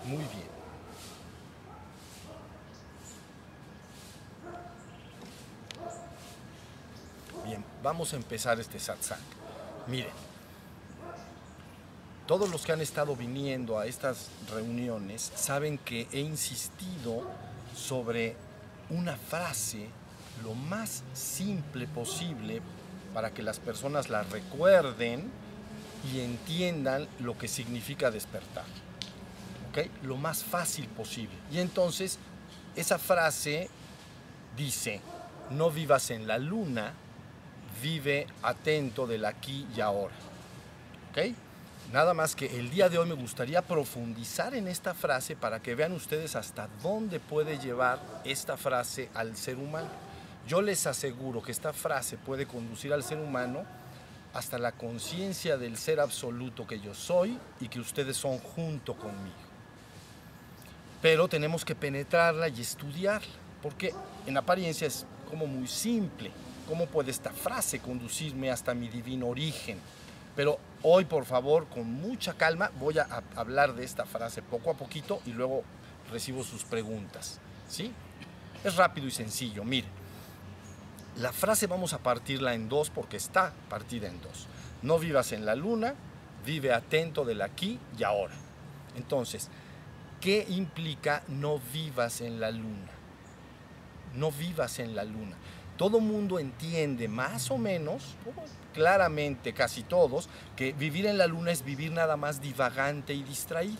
Muy bien. Bien, vamos a empezar este satsang. Miren, todos los que han estado viniendo a estas reuniones saben que he insistido sobre una frase lo más simple posible para que las personas la recuerden y entiendan lo que significa despertar. ¿Ok? Lo más fácil posible. Y entonces, esa frase dice: no vivas en la luna, vive atento del aquí y ahora. ¿Ok? Nada más que el día de hoy me gustaría profundizar en esta frase para que vean ustedes hasta dónde puede llevar esta frase al ser humano. Yo les aseguro que esta frase puede conducir al ser humano hasta la conciencia del ser absoluto que yo soy y que ustedes son junto conmigo. Pero tenemos que penetrarla y estudiarla, porque en apariencia es como muy simple. ¿Cómo puede esta frase conducirme hasta mi divino origen? Pero hoy, por favor, con mucha calma, voy a hablar de esta frase poco a poquito y luego recibo sus preguntas, ¿sí? Es rápido y sencillo. Mire, la frase vamos a partirla en dos porque está partida en dos. No vivas en la luna, vive atento del aquí y ahora. Entonces, ¿qué implica no vivas en la luna? No vivas en la luna. Todo mundo entiende más o menos, claramente casi todos, que vivir en la luna es vivir nada más divagante y distraído.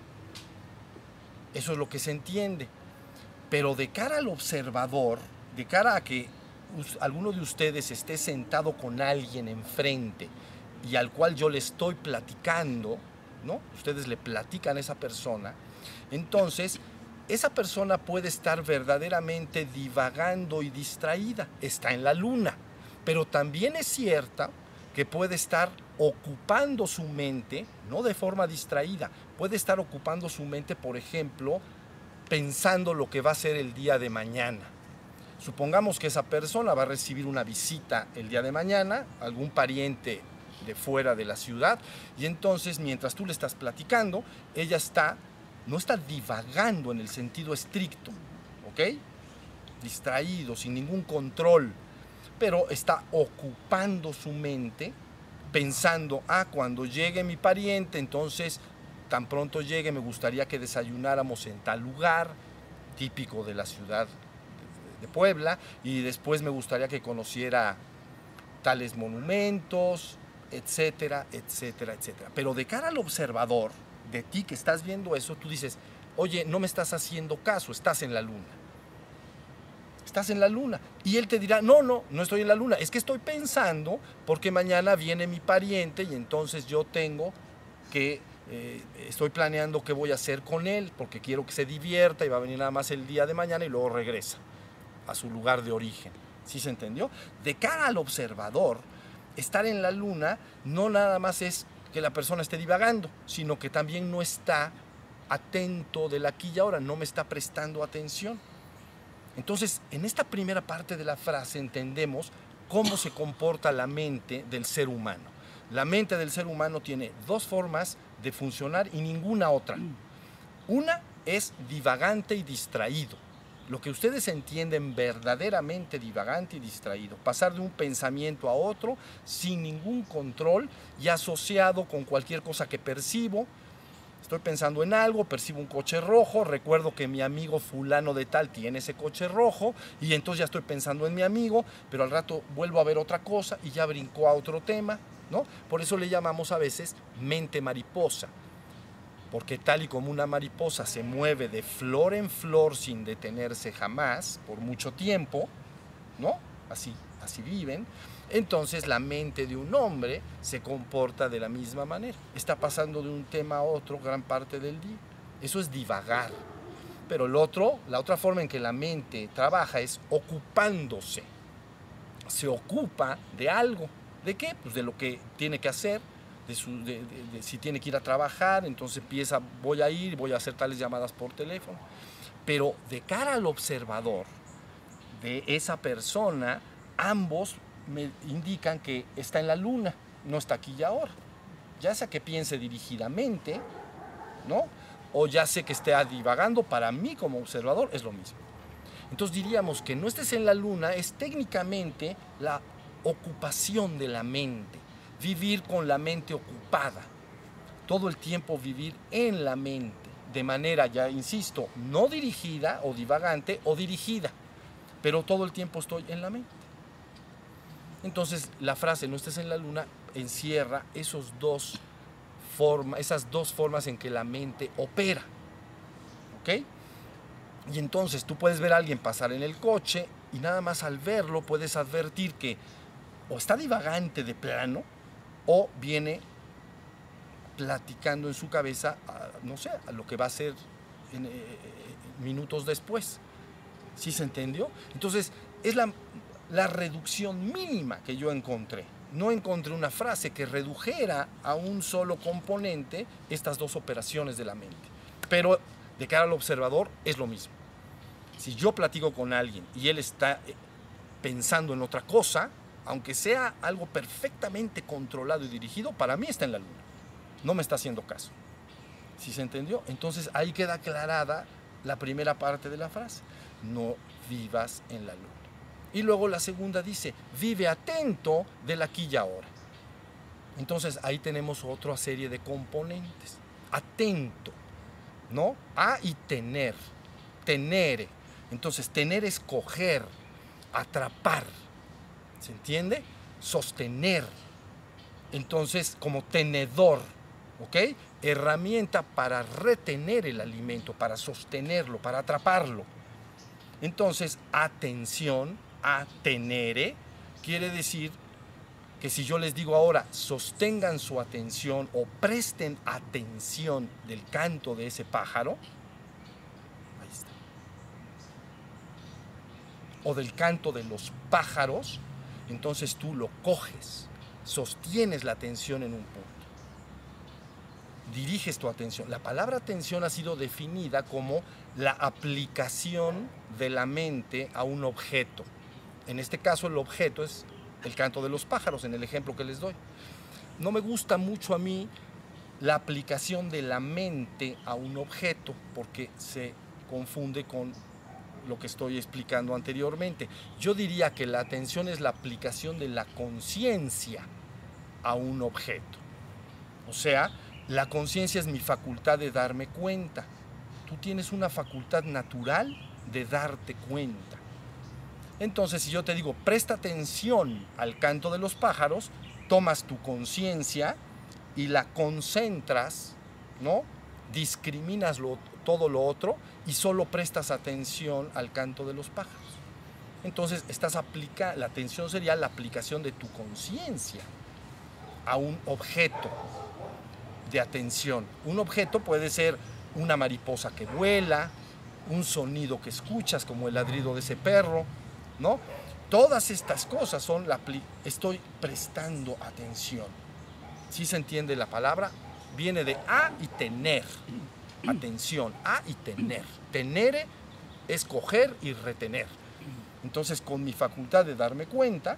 Eso es lo que se entiende. Pero de cara al observador, de cara a que alguno de ustedes esté sentado con alguien enfrente y al cual yo le estoy platicando, ¿no? Ustedes le platican a esa persona, entonces esa persona puede estar verdaderamente divagando y distraída, está en la luna, pero también es cierta que puede estar ocupando su mente, no de forma distraída, puede estar ocupando su mente, por ejemplo, pensando lo que va a ser el día de mañana. Supongamos que esa persona va a recibir una visita el día de mañana, algún pariente de fuera de la ciudad, y entonces mientras tú le estás platicando, ella no está divagando en el sentido estricto, ¿ok? Distraído, sin ningún control, pero está ocupando su mente pensando, cuando llegue mi pariente, entonces tan pronto llegue me gustaría que desayunáramos en tal lugar, típico de la ciudad de Puebla, y después me gustaría que conociera tales monumentos, etcétera, etcétera, etcétera. Pero de cara al observador, de ti que estás viendo eso, tú dices, oye, no me estás haciendo caso, estás en la luna. Estás en la luna. Y él te dirá, no estoy en la luna, es que estoy pensando porque mañana viene mi pariente y entonces yo tengo que, estoy planeando qué voy a hacer con él porque quiero que se divierta y va a venir nada más el día de mañana y luego regresa a su lugar de origen. ¿Sí se entendió? De cara al observador, estar en la luna no nada más es que la persona esté divagando, sino que también no está atento del aquí y ahora, no me está prestando atención. Entonces, en esta primera parte de la frase entendemos cómo se comporta la mente del ser humano. La mente del ser humano tiene dos formas de funcionar y ninguna otra. Una es divagante y distraído. Lo que ustedes entienden verdaderamente divagante y distraído, pasar de un pensamiento a otro sin ningún control y asociado con cualquier cosa que percibo. Estoy pensando en algo, percibo un coche rojo, recuerdo que mi amigo fulano de tal tiene ese coche rojo y entonces ya estoy pensando en mi amigo, pero al rato vuelvo a ver otra cosa y ya brincó a otro tema, ¿no? Por eso le llamamos a veces mente mariposa. Porque tal y como una mariposa se mueve de flor en flor sin detenerse jamás, por mucho tiempo, ¿no? Así viven. Entonces la mente de un hombre se comporta de la misma manera. Está pasando de un tema a otro gran parte del día. Eso es divagar. Pero la otra forma en que la mente trabaja es ocupándose. Se ocupa de algo. ¿De qué? Pues de lo que tiene que hacer. Si tiene que ir a trabajar, entonces empieza, voy a hacer tales llamadas por teléfono. Pero de cara al observador de esa persona, ambos me indican que está en la luna, no está aquí y ahora. Ya sea que piense dirigidamente, ¿no? o ya sé que esté divagando, para mí como observador es lo mismo. Entonces diríamos que no estés en la luna es técnicamente la ocupación de la mente, vivir con la mente ocupada, todo el tiempo vivir en la mente, de manera, ya insisto, no dirigida o divagante o dirigida, pero todo el tiempo estoy en la mente. Entonces la frase no estés en la luna encierra esas dos formas en que la mente opera, ¿ok? Y entonces tú puedes ver a alguien pasar en el coche y nada más al verlo puedes advertir que o está divagante de plano o viene platicando en su cabeza, no sé, a lo que va a ser minutos después. ¿Sí se entendió? Entonces es la reducción mínima que yo encontré. No encontré una frase que redujera a un solo componente estas dos operaciones de la mente. Pero de cara al observador es lo mismo. Si yo platico con alguien y él está pensando en otra cosa, aunque sea algo perfectamente controlado y dirigido, para mí está en la luna. No me está haciendo caso. ¿Sí se entendió? Entonces ahí queda aclarada la primera parte de la frase. No vivas en la luna. Y luego la segunda dice, vive atento del aquí y ahora. Entonces ahí tenemos otra serie de componentes. Atento, ¿no? A y tener. Tenere. Entonces tener es coger, atrapar. ¿Se entiende? Sostener. Entonces como tenedor, ¿ok? Herramienta para retener el alimento, para sostenerlo, para atraparlo. Entonces, atención, atenere, quiere decir que si yo les digo ahora, sostengan su atención o presten atención del canto de ese pájaro, ahí está, o del canto de los pájaros, entonces tú lo coges, sostienes la atención en un punto. Diriges tu atención. La palabra atención ha sido definida como la aplicación de la mente a un objeto. En este caso el objeto es el canto de los pájaros, en el ejemplo que les doy. No me gusta mucho a mí la aplicación de la mente a un objeto porque se confunde con lo que estoy explicando anteriormente. Yo diría que la atención es la aplicación de la conciencia a un objeto. O sea, la conciencia es mi facultad de darme cuenta. Tú tienes una facultad natural de darte cuenta. Entonces, si yo te digo, presta atención al canto de los pájaros, tomas tu conciencia y la concentras, ¿no? Discriminas todo lo otro y solo prestas atención al canto de los pájaros. Entonces, la atención sería la aplicación de tu conciencia a un objeto de atención. Un objeto puede ser una mariposa que vuela, un sonido que escuchas como el ladrido de ese perro, ¿no? Todas estas cosas son estoy prestando atención. ¿Sí se entiende la palabra? Viene de a y tener. Atención, a y tener. Tenere es coger y retener. Entonces, con mi facultad de darme cuenta,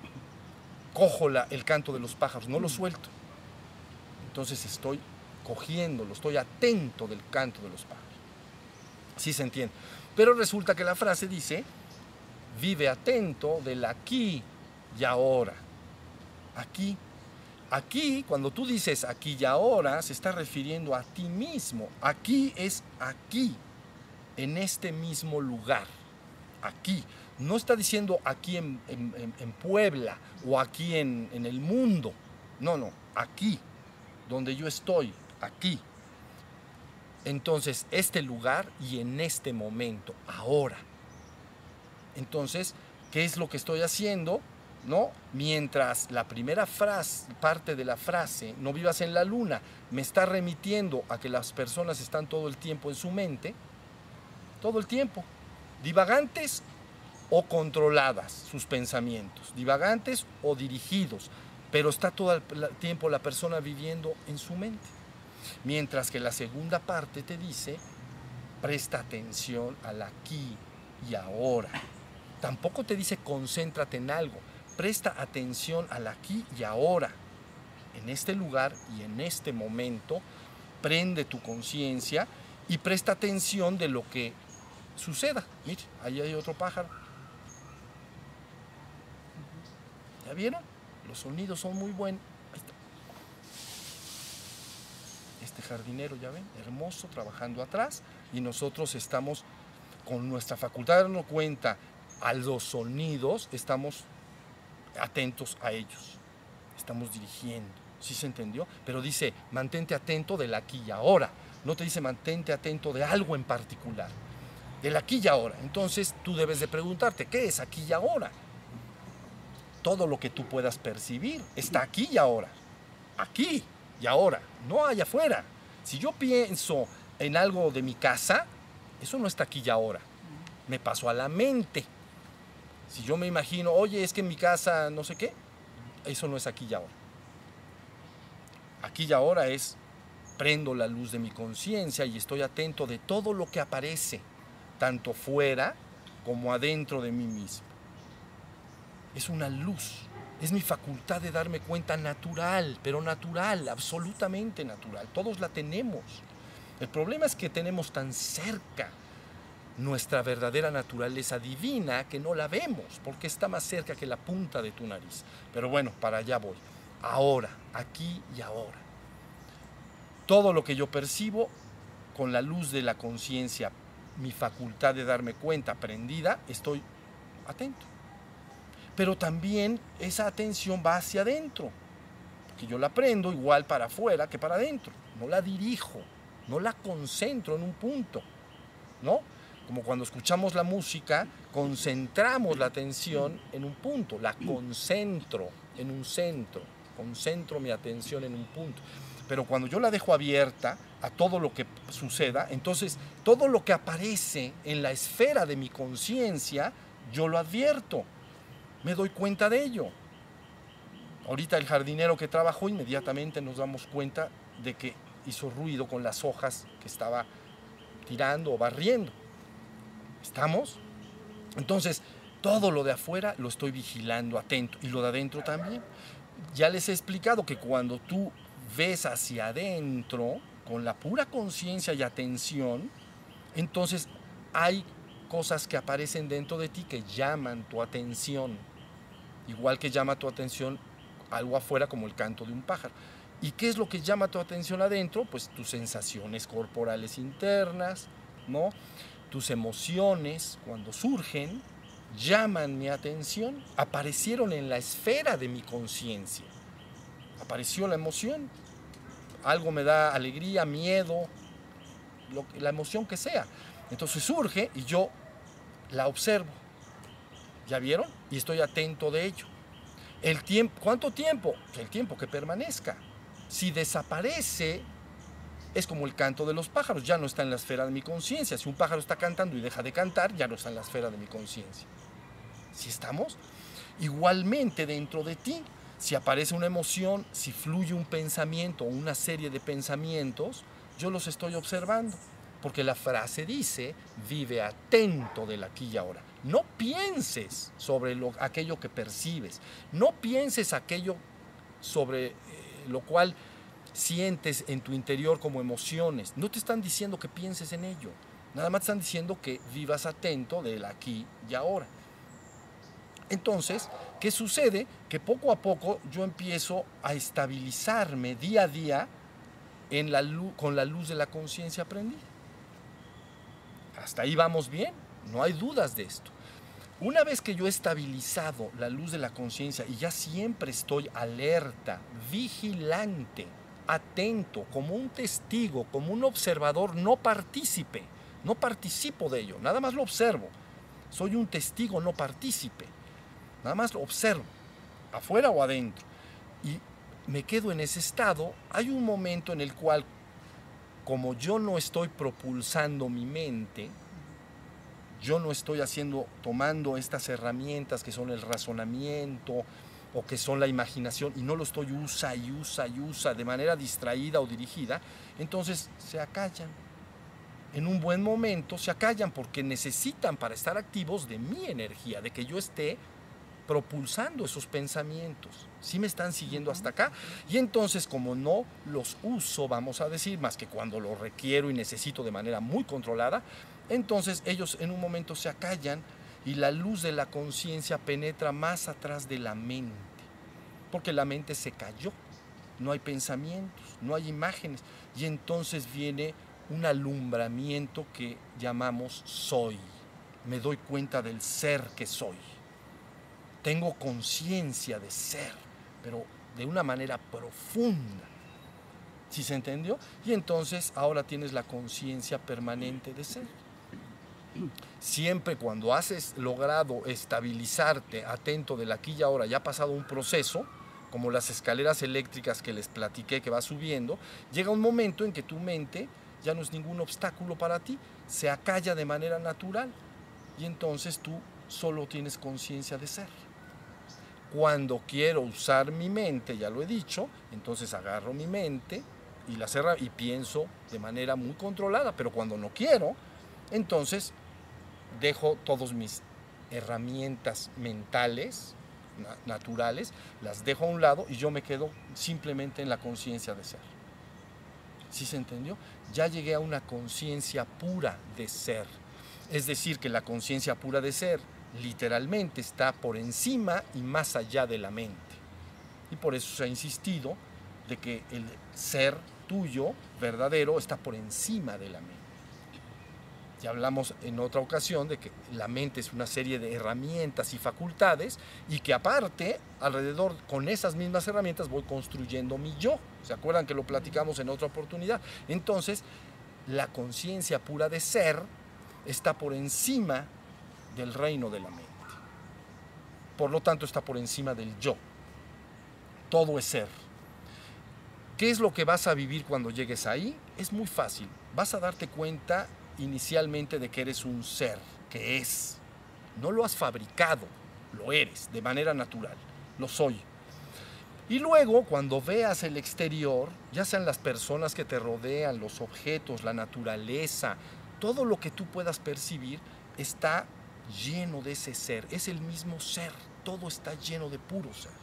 cojo el canto de los pájaros, no lo suelto. Entonces estoy cogiéndolo, estoy atento del canto de los pájaros. ¿Sí se entiende? Pero resulta que la frase dice, vive atento del aquí y ahora. Aquí. Aquí, cuando tú dices aquí y ahora, se está refiriendo a ti mismo. Aquí es aquí, en este mismo lugar. Aquí. No está diciendo aquí en Puebla o aquí en el mundo. No, no, aquí. Donde yo estoy, aquí. Entonces, este lugar y en este momento, ahora. Entonces, ¿qué es lo que estoy haciendo? ¿No? Mientras la primera parte de la frase, no vivas en la luna, me está remitiendo a que las personas están todo el tiempo en su mente, todo el tiempo, divagantes o controladas sus pensamientos, divagantes o dirigidos, pero está todo el tiempo la persona viviendo en su mente. Mientras que la segunda parte te dice, presta atención al aquí y ahora. Tampoco te dice concéntrate en algo, presta atención al aquí y ahora, en este lugar y en este momento, prende tu conciencia y presta atención de lo que suceda. Mire, ahí hay otro pájaro. ¿Ya vieron? Los sonidos son muy buenos. Ahí está. Este jardinero, ya ven, hermoso, trabajando atrás, y nosotros estamos con nuestra facultad de darnos cuenta a los sonidos, estamos atentos a ellos, estamos dirigiendo. ¿Sí se entendió? Pero dice, mantente atento del aquí y ahora. No te dice mantente atento de algo en particular, del aquí y ahora. Entonces tú debes de preguntarte, ¿qué es aquí y ahora? Todo lo que tú puedas percibir está aquí y ahora. Aquí y ahora, no allá afuera. Si yo pienso en algo de mi casa, eso no está aquí y ahora. Me pasó a la mente. Si yo me imagino, oye, es que en mi casa no sé qué, eso no es aquí y ahora. Aquí y ahora es, prendo la luz de mi conciencia y estoy atento de todo lo que aparece, tanto fuera como adentro de mí mismo. Es una luz, es mi facultad de darme cuenta natural, pero natural, absolutamente natural. Todos la tenemos. El problema es que tenemos tan cerca nuestra verdadera naturaleza divina que no la vemos, porque está más cerca que la punta de tu nariz. Pero bueno, para allá voy. Ahora, aquí y ahora. Todo lo que yo percibo con la luz de la conciencia, mi facultad de darme cuenta prendida, estoy atento. Pero también esa atención va hacia adentro, que yo la prendo igual para afuera que para adentro. No la dirijo, no la concentro en un punto, ¿no? Como cuando escuchamos la música, concentramos la atención en un punto, la concentro en un centro, concentro mi atención en un punto. Pero cuando yo la dejo abierta a todo lo que suceda, entonces todo lo que aparece en la esfera de mi conciencia, yo lo advierto, me doy cuenta de ello. Ahorita el jardinero que trabajó, inmediatamente nos damos cuenta de que hizo ruido con las hojas que estaba tirando o barriendo. ¿Estamos? Entonces, todo lo de afuera lo estoy vigilando, atento, y lo de adentro también. Ya les he explicado que cuando tú ves hacia adentro, con la pura conciencia y atención, entonces hay cosas que aparecen dentro de ti que llaman tu atención, igual que llama tu atención algo afuera como el canto de un pájaro. ¿Y qué es lo que llama tu atención adentro? Pues tus sensaciones corporales internas, ¿no? Tus emociones, cuando surgen, llaman mi atención, aparecieron en la esfera de mi conciencia. Apareció la emoción, algo me da alegría, miedo, la emoción que sea. Entonces surge y yo la observo. ¿Ya vieron? Y estoy atento de ello. El tiempo, ¿cuánto tiempo? El tiempo que permanezca. Si desaparece, es como el canto de los pájaros, ya no está en la esfera de mi conciencia. Si un pájaro está cantando y deja de cantar, ya no está en la esfera de mi conciencia. ¿Sí estamos? Igualmente dentro de ti, si aparece una emoción, si fluye un pensamiento o una serie de pensamientos, yo los estoy observando. Porque la frase dice, vive atento del aquí y ahora. No pienses sobre aquello que percibes. No pienses aquello sobre lo cual sientes en tu interior como emociones. No te están diciendo que pienses en ello. Nada más te están diciendo que vivas atento del aquí y ahora. Entonces, ¿qué sucede? Que poco a poco yo empiezo a estabilizarme día a día con la luz de la conciencia aprendida. Hasta ahí vamos bien, no hay dudas de esto. Una vez que yo he estabilizado la luz de la conciencia y ya siempre estoy alerta, vigilante, atento, como un testigo, como un observador, no partícipe, no participo de ello, nada más lo observo. Soy un testigo no partícipe, nada más lo observo, afuera o adentro. Y me quedo en ese estado. Hay un momento en el cual, como yo no estoy propulsando mi mente, yo no estoy tomando estas herramientas que son el razonamiento o que son la imaginación, y no lo estoy usa de manera distraída o dirigida, entonces se acallan. En un buen momento se acallan porque necesitan, para estar activos, de mi energía, de que yo esté propulsando esos pensamientos. ¿Sí me están siguiendo hasta acá? Y entonces, como no los uso, vamos a decir, más que cuando los requiero y necesito de manera muy controlada, entonces ellos en un momento se acallan y la luz de la conciencia penetra más atrás de la mente, porque la mente se cayó, no hay pensamientos, no hay imágenes, y entonces viene un alumbramiento que llamamos soy. Me doy cuenta del ser que soy. Tengo conciencia de ser, pero de una manera profunda. ¿Sí se entendió? Y entonces ahora tienes la conciencia permanente de ser. Siempre cuando has logrado estabilizarte, atento del aquí y ahora, ya ha pasado un proceso, como las escaleras eléctricas que les platiqué que va subiendo, llega un momento en que tu mente ya no es ningún obstáculo para ti, se acalla de manera natural y entonces tú solo tienes conciencia de ser. Cuando quiero usar mi mente, ya lo he dicho, entonces agarro mi mente y la cerro y pienso de manera muy controlada, pero cuando no quiero, entonces dejo todas mis herramientas mentales, naturales, las dejo a un lado y yo me quedo simplemente en la conciencia de ser. ¿Sí se entendió? Ya llegué a una conciencia pura de ser. Es decir, que la conciencia pura de ser literalmente está por encima y más allá de la mente. Y por eso se ha insistido de que el ser tuyo, verdadero, está por encima de la mente. Ya hablamos en otra ocasión de que la mente es una serie de herramientas y facultades y que aparte, alrededor, con esas mismas herramientas voy construyendo mi yo. ¿Se acuerdan que lo platicamos en otra oportunidad? Entonces, la conciencia pura de ser está por encima del reino de la mente. Por lo tanto, está por encima del yo. Todo es ser. ¿Qué es lo que vas a vivir cuando llegues ahí? Es muy fácil. Vas a darte cuenta inicialmente de que eres un ser, que es. No lo has fabricado, lo eres de manera natural, lo soy. Y luego, cuando veas el exterior, ya sean las personas que te rodean, los objetos, la naturaleza, todo lo que tú puedas percibir está lleno de ese ser, es el mismo ser, todo está lleno de puro ser.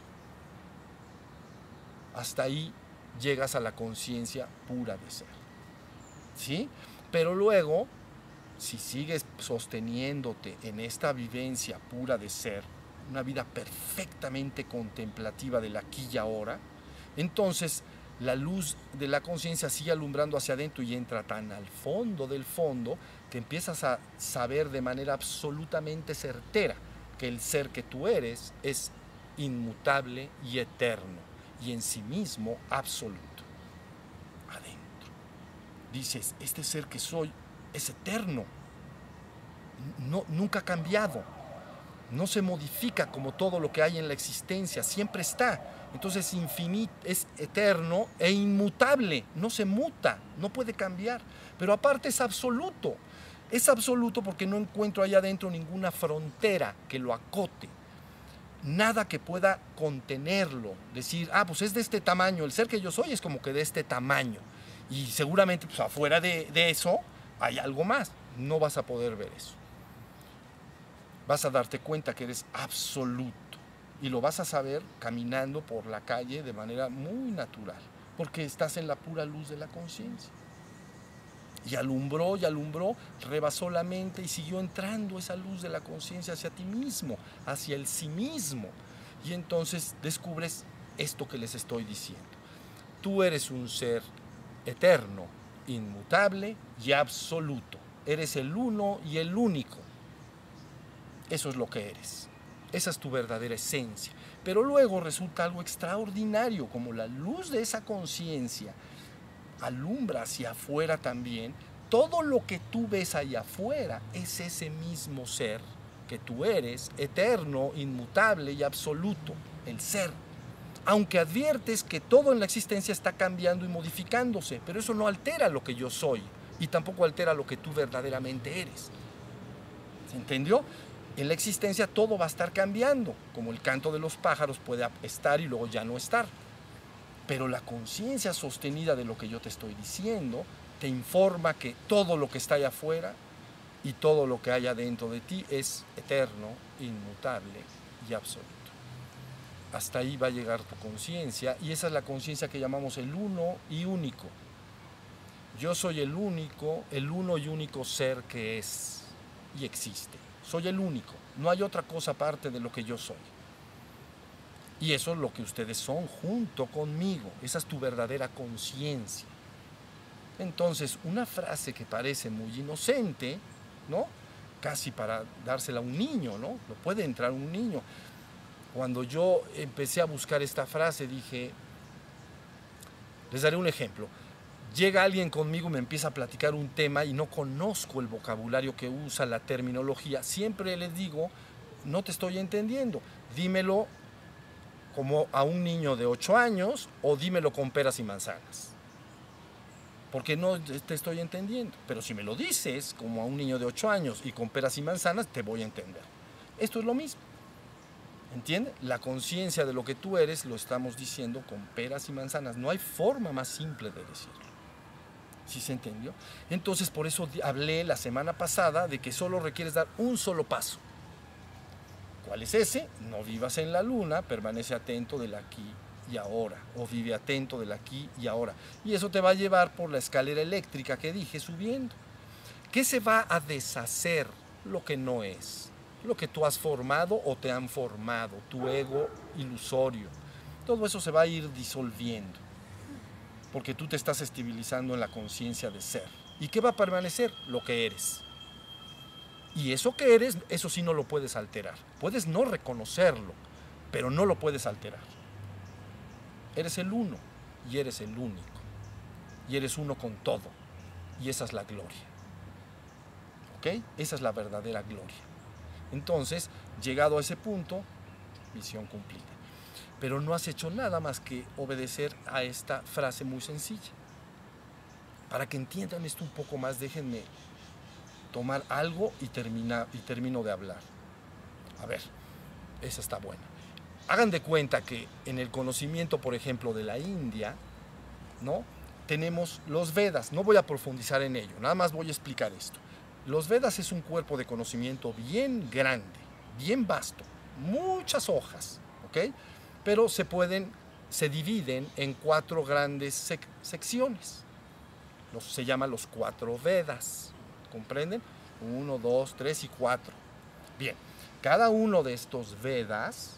Hasta ahí llegas a la conciencia pura de ser. ¿Sí? Pero luego, si sigues sosteniéndote en esta vivencia pura de ser, una vida perfectamente contemplativa del aquí y ahora, entonces la luz de la conciencia sigue alumbrando hacia adentro y entra tan al fondo del fondo que empiezas a saber de manera absolutamente certera que el ser que tú eres es inmutable y eterno y en sí mismo absoluto. Adentro. Dices, este ser que soy es eterno, no, nunca ha cambiado, no se modifica como todo lo que hay en la existencia, siempre está. Entonces es infinito, es eterno e inmutable, no se muta, no puede cambiar, pero aparte es absoluto porque no encuentro allá adentro ninguna frontera que lo acote, nada que pueda contenerlo, decir, pues es de este tamaño, el ser que yo soy es como que de este tamaño, y seguramente pues, afuera de eso hay algo más, no vas a poder ver eso. Vas a darte cuenta que eres absoluto y lo vas a saber caminando por la calle de manera muy natural, porque estás en la pura luz de la conciencia. Y alumbró, rebasó la mente y siguió entrando esa luz de la conciencia hacia ti mismo, hacia el sí mismo. Y entonces descubres esto que les estoy diciendo. Tú eres un ser eterno, inmutable y absoluto. Eres el uno y el único. Eso es lo que eres. Esa es tu verdadera esencia. Pero luego resulta algo extraordinario, como la luz de esa conciencia alumbra hacia afuera también. Todo lo que tú ves allá afuera es ese mismo ser que tú eres, eterno, inmutable y absoluto, el ser. Aunque adviertes que todo en la existencia está cambiando y modificándose, pero eso no altera lo que yo soy y tampoco altera lo que tú verdaderamente eres. ¿Se entendió? En la existencia todo va a estar cambiando, como el canto de los pájaros puede estar y luego ya no estar. Pero la conciencia sostenida de lo que yo te estoy diciendo te informa que todo lo que está allá afuera y todo lo que hay adentro de ti es eterno, inmutable y absoluto. hasta ahí va a llegar tu conciencia, y esa es la conciencia que llamamos el uno y único. Yo soy el único, el uno y único ser que es y existe. Soy el único, no hay otra cosa aparte de lo que yo soy. Y eso es lo que ustedes son junto conmigo, esa es tu verdadera conciencia. Entonces, una frase que parece muy inocente, ¿no? Casi para dársela a un niño, ¿no? Lo puede entrar un niño. Cuando yo empecé a buscar esta frase, dije, les daré un ejemplo. Llega alguien conmigo y me empieza a platicar un tema y no conozco el vocabulario que usa, la terminología. Siempre les digo, no te estoy entendiendo, dímelo como a un niño de 8 años o dímelo con peras y manzanas. Porque no te estoy entendiendo. Pero si me lo dices como a un niño de 8 años y con peras y manzanas, te voy a entender. Esto es lo mismo. ¿Entiendes? La conciencia de lo que tú eres lo estamos diciendo con peras y manzanas. No hay forma más simple de decirlo. ¿Sí se entendió? Entonces, por eso hablé la semana pasada de que solo requieres dar un solo paso. ¿Cuál es ese? No vivas en la luna, permanece atento del aquí y ahora, o vive atento del aquí y ahora. Y eso te va a llevar por la escalera eléctrica que dije subiendo. ¿Qué se va a deshacer? Lo que no es. Lo que tú has formado o te han formado, tu ego ilusorio. Todo eso se va a ir disolviendo, porque tú te estás estabilizando en la conciencia de ser. ¿Y qué va a permanecer? Lo que eres. Y eso que eres, eso sí no lo puedes alterar. Puedes no reconocerlo, pero no lo puedes alterar. Eres el uno y eres el único. Y eres uno con todo. Y esa es la gloria. ¿Ok? Esa es la verdadera gloria. Entonces, llegado a ese punto, misión cumplida. Pero no has hecho nada más que obedecer a esta frase muy sencilla. Para que entiendan esto un poco más, déjenme tomar algo y termino de hablar. A ver, esa está buena. Hagan de cuenta que en el conocimiento, por ejemplo, de la India, ¿no? Tenemos los Vedas. No voy a profundizar en ello, nada más voy a explicar esto. Los Vedas es un cuerpo de conocimiento bien grande, bien vasto, muchas hojas, ¿ok? Pero se dividen en 4 grandes secciones. Se llaman los 4 Vedas, ¿comprenden? 1, 2, 3 y 4. Bien, cada uno de estos Vedas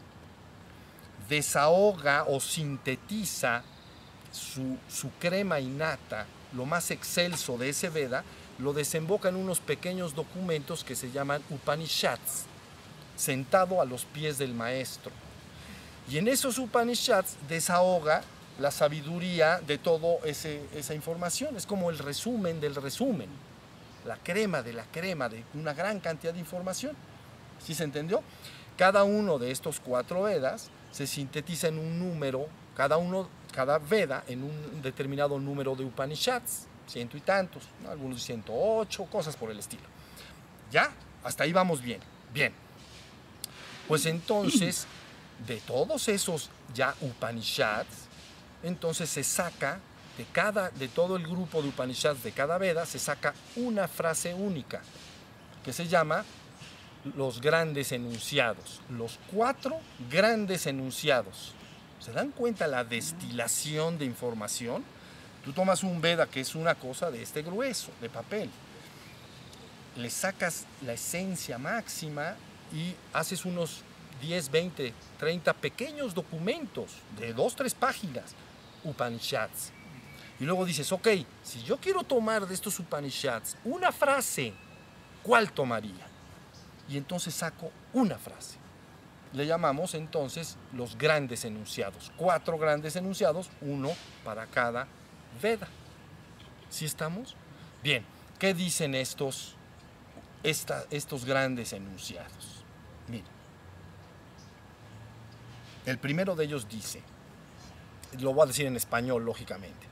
desahoga o sintetiza su crema innata, lo más excelso de ese Veda, lo desemboca en unos pequeños documentos que se llaman Upanishads, sentado a los pies del maestro. Y en esos Upanishads desahoga la sabiduría de toda esa información. Es como el resumen del resumen, la crema de una gran cantidad de información. ¿Sí se entendió? Cada uno de estos 4 Vedas se sintetiza en un número, cada Veda en un determinado número de Upanishads, 100 y tantos, ¿no? Algunos 108, cosas por el estilo. ¿Ya? Hasta ahí vamos bien. Bien. Pues entonces, de todos esos ya Upanishads, entonces se saca de todo el grupo de Upanishads de cada Veda, se saca una frase única, que se llama los grandes enunciados, los 4 grandes enunciados. ¿Se dan cuenta la destilación de información? Tú tomas un Veda, que es una cosa de este grueso, de papel, le sacas la esencia máxima y haces unos 10, 20, 30 pequeños documentos de 2, 3 páginas, Upanishads. Y luego dices, ok, si yo quiero tomar de estos Upanishads una frase, ¿cuál tomaría? Y entonces saco una frase. Le llamamos entonces los grandes enunciados. 4 grandes enunciados, uno para cada Veda. ¿Sí estamos? Bien, ¿qué dicen estos grandes enunciados? Miren, el primero de ellos dice, lo voy a decir en español, lógicamente,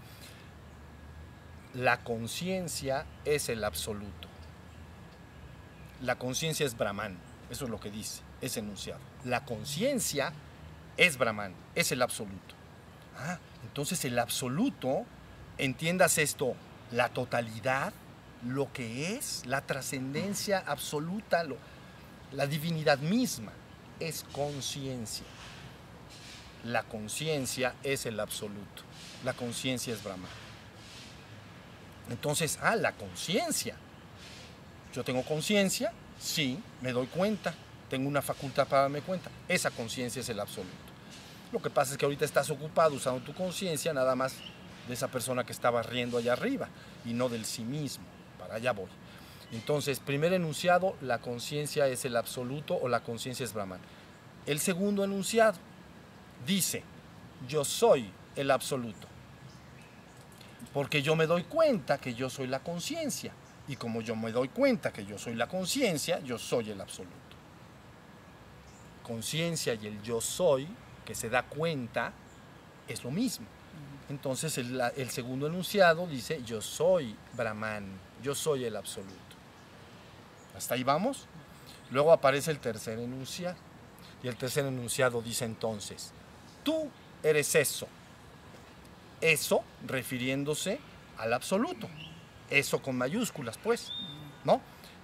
la conciencia es el absoluto. La conciencia es Brahman, eso es lo que dice ese enunciado. La conciencia es Brahman, es el absoluto. Entonces el absoluto, entiendas esto, la totalidad, lo que es, la trascendencia absoluta, la divinidad misma, es conciencia. La conciencia es el absoluto. La conciencia es Brahman. Entonces, la conciencia. Yo tengo conciencia, sí, me doy cuenta, tengo una facultad para darme cuenta. Esa conciencia es el absoluto. Lo que pasa es que ahorita estás ocupado usando tu conciencia nada más de esa persona que estaba riendo allá arriba y no del sí mismo. Para allá voy. Entonces, primer enunciado, la conciencia es el absoluto o la conciencia es Brahman. El segundo enunciado dice, yo soy el absoluto. Porque yo me doy cuenta que yo soy la conciencia. Y como yo me doy cuenta que yo soy la conciencia, yo soy el absoluto. Conciencia y el yo soy, que se da cuenta, es lo mismo. Entonces el segundo enunciado dice, yo soy Brahman, yo soy el absoluto. ¿Hasta ahí vamos? Luego aparece el tercer enunciado. Y el tercer enunciado dice entonces, tú eres eso. Eso refiriéndose al absoluto. Eso con mayúsculas, pues, ¿no?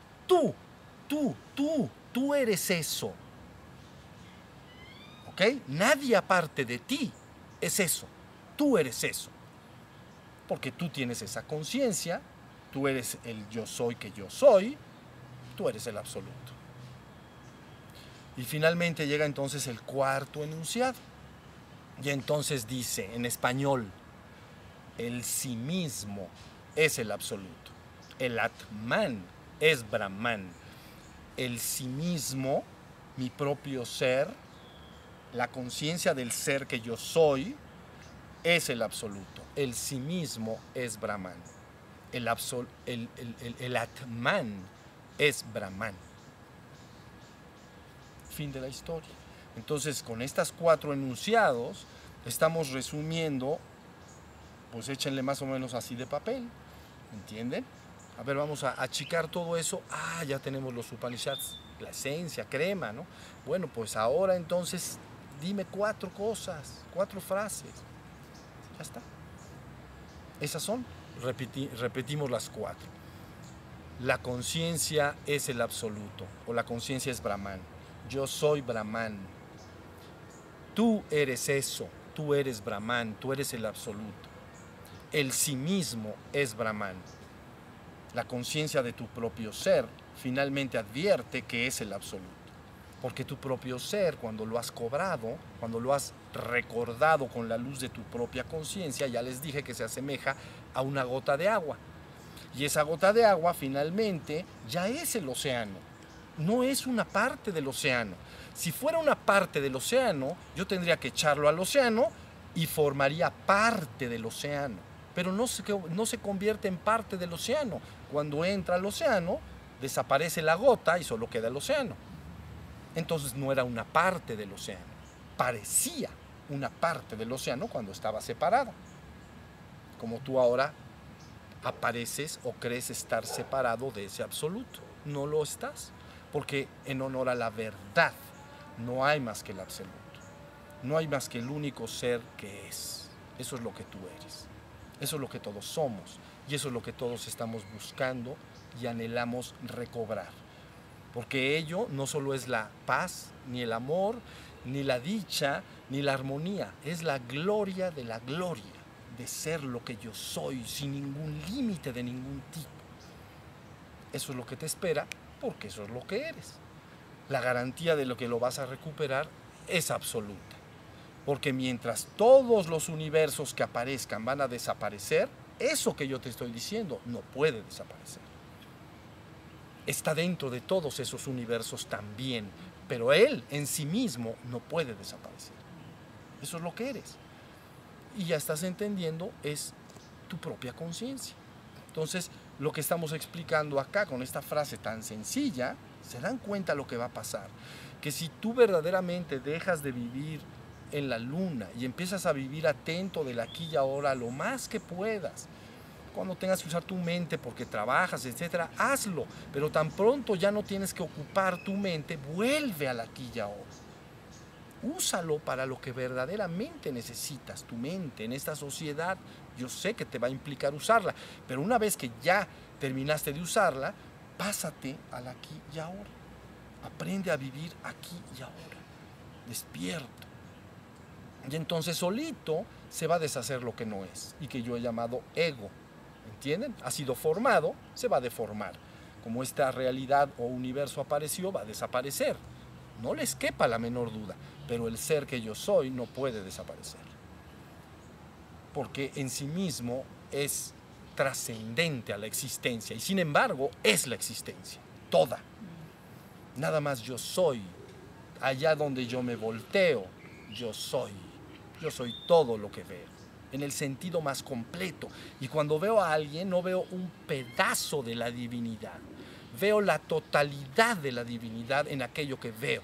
Tú eres eso. ¿Ok? Nadie aparte de ti es eso. Tú eres eso. Porque tú tienes esa conciencia, tú eres el yo soy que yo soy, tú eres el absoluto. Y finalmente llega entonces el cuarto enunciado. Y entonces dice en español, el sí mismo es el absoluto. El Atman es Brahman. El sí mismo, mi propio ser, la conciencia del ser que yo soy, es el absoluto. El sí mismo es Brahman. El Atman es Brahman. Fin de la historia. Entonces, con estos cuatro enunciados, estamos resumiendo, pues échenle más o menos así de papel, ¿entienden? A ver, vamos a achicar todo eso. Ya tenemos los Upanishads, la esencia, crema, ¿no? Bueno, pues ahora entonces, dime 4 cosas, 4 frases. Ya está. Esas son, repetimos las 4. La conciencia es el absoluto, o la conciencia es Brahman. Yo soy Brahman. Tú eres eso, tú eres Brahman, tú eres el absoluto. El sí mismo es Brahman. La conciencia de tu propio ser finalmente advierte que es el absoluto. Porque tu propio ser, cuando lo has cobrado, cuando lo has recordado con la luz de tu propia conciencia, ya les dije que se asemeja a una gota de agua. Y esa gota de agua finalmente ya es el océano. No es una parte del océano. Si fuera una parte del océano, yo tendría que echarlo al océano y formaría parte del océano. Pero no se convierte en parte del océano. Cuando entra al océano, desaparece la gota y solo queda el océano. Entonces no era una parte del océano. Parecía una parte del océano cuando estaba separada. Como tú ahora apareces o crees estar separado de ese absoluto. No lo estás. Porque en honor a la verdad no hay más que el absoluto. No hay más que el único ser que es. Eso es lo que tú eres. Eso es lo que todos somos. Y eso es lo que todos estamos buscando y anhelamos recobrar. Porque ello no solo es la paz, ni el amor, ni la dicha, ni la armonía. Es la gloria de ser lo que yo soy, sin ningún límite de ningún tipo. Eso es lo que te espera, porque eso es lo que eres. La garantía de lo que lo vas a recuperar es absoluta. Porque mientras todos los universos que aparezcan van a desaparecer, eso que yo te estoy diciendo no puede desaparecer. Está dentro de todos esos universos también, pero él en sí mismo no puede desaparecer. Eso es lo que eres. Y ya estás entendiendo, es tu propia conciencia. Entonces, lo que estamos explicando acá con esta frase tan sencilla, se dan cuenta lo que va a pasar. Que si tú verdaderamente dejas de vivir en la luna y empiezas a vivir atento del aquí y ahora lo más que puedas, cuando tengas que usar tu mente porque trabajas, etcétera, hazlo. Pero tan pronto ya no tienes que ocupar tu mente, vuelve al aquí y ahora. Úsalo para lo que verdaderamente necesitas, tu mente en esta sociedad. Yo sé que te va a implicar usarla, pero una vez que ya terminaste de usarla, pásate al aquí y ahora. Aprende a vivir aquí y ahora, despierto. Y entonces solito se va a deshacer lo que no es y que yo he llamado ego. ¿Entienden? Ha sido formado, se va a deformar. Como esta realidad o universo apareció, va a desaparecer. No les quepa la menor duda, pero el ser que yo soy no puede desaparecer. Porque en sí mismo es trascendente a la existencia y sin embargo es la existencia, toda. Nada más yo soy. Allá donde yo me volteo, yo soy. Yo soy todo lo que veo, en el sentido más completo. Y cuando veo a alguien, no veo un pedazo de la divinidad. Veo la totalidad de la divinidad en aquello que veo.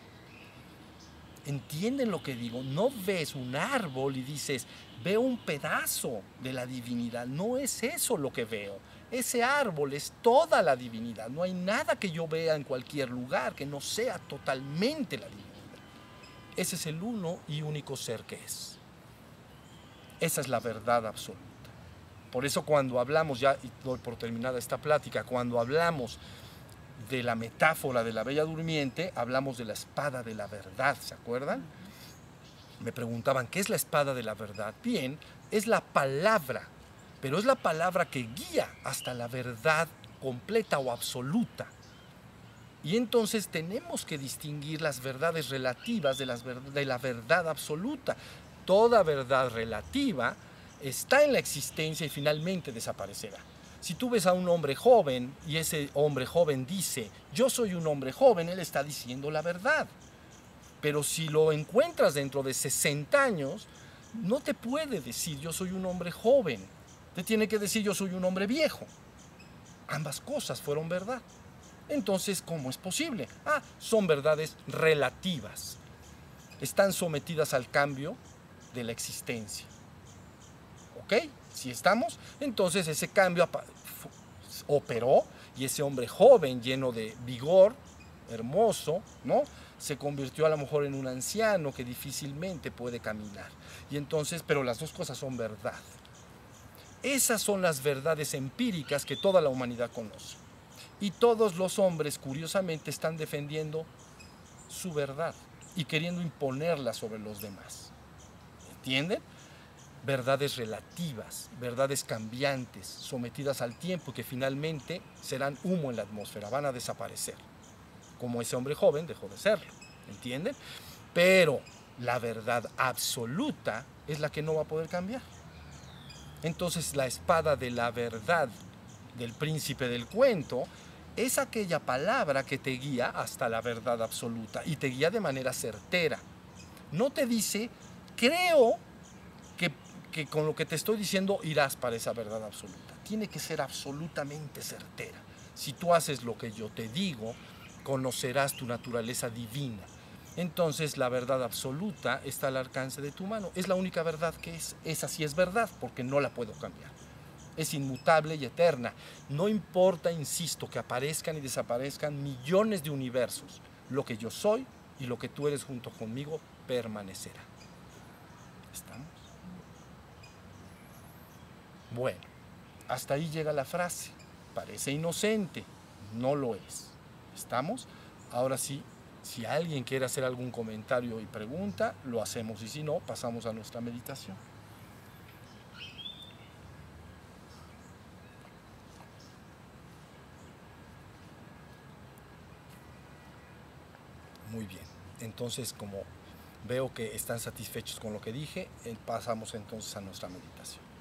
¿Entienden lo que digo? No ves un árbol y dices, veo un pedazo de la divinidad. No es eso lo que veo. Ese árbol es toda la divinidad. No hay nada que yo vea en cualquier lugar que no sea totalmente la divinidad. Ese es el uno y único ser que es. Esa es la verdad absoluta. Por eso cuando hablamos, ya y doy por terminada esta plática, cuando hablamos de la metáfora de la Bella Durmiente, hablamos de la espada de la verdad, ¿se acuerdan? Me preguntaban, ¿qué es la espada de la verdad? Bien, es la palabra, pero es la palabra que guía hasta la verdad completa o absoluta. Y entonces tenemos que distinguir las verdades relativas de la verdad absoluta. Toda verdad relativa está en la existencia y finalmente desaparecerá. Si tú ves a un hombre joven y ese hombre joven dice, yo soy un hombre joven, él está diciendo la verdad. Pero si lo encuentras dentro de 60 años, no te puede decir yo soy un hombre joven. Te tiene que decir yo soy un hombre viejo. Ambas cosas fueron verdad. Entonces, ¿cómo es posible? Son verdades relativas. Están sometidas al cambio de la existencia. ¿Ok? Si estamos, entonces ese cambio operó y ese hombre joven, lleno de vigor, hermoso, ¿no? Se convirtió a lo mejor en un anciano que difícilmente puede caminar. Y entonces, pero las dos cosas son verdad. Esas son las verdades empíricas que toda la humanidad conoce. Y todos los hombres, curiosamente, están defendiendo su verdad y queriendo imponerla sobre los demás. ¿Entienden? Verdades relativas, verdades cambiantes, sometidas al tiempo y que finalmente serán humo en la atmósfera, van a desaparecer. Como ese hombre joven dejó de serlo. ¿Entienden? Pero la verdad absoluta es la que no va a poder cambiar. Entonces la espada de la verdad del príncipe del cuento es aquella palabra que te guía hasta la verdad absoluta y te guía de manera certera. No te dice, creo que con lo que te estoy diciendo irás para esa verdad absoluta. Tiene que ser absolutamente certera. Si tú haces lo que yo te digo, conocerás tu naturaleza divina. Entonces la verdad absoluta está al alcance de tu mano. Es la única verdad que es. Esa sí es verdad porque no la puedo cambiar. Es inmutable y eterna. No importa, insisto, que aparezcan y desaparezcan millones de universos. Lo que yo soy y lo que tú eres junto conmigo permanecerá. ¿Estamos? Bueno, hasta ahí llega la frase. Parece inocente, no lo es. ¿Estamos? Ahora sí, si alguien quiere hacer algún comentario y pregunta, lo hacemos y si no, pasamos a nuestra meditación. Muy bien, entonces como veo que están satisfechos con lo que dije, pasamos entonces a nuestra meditación.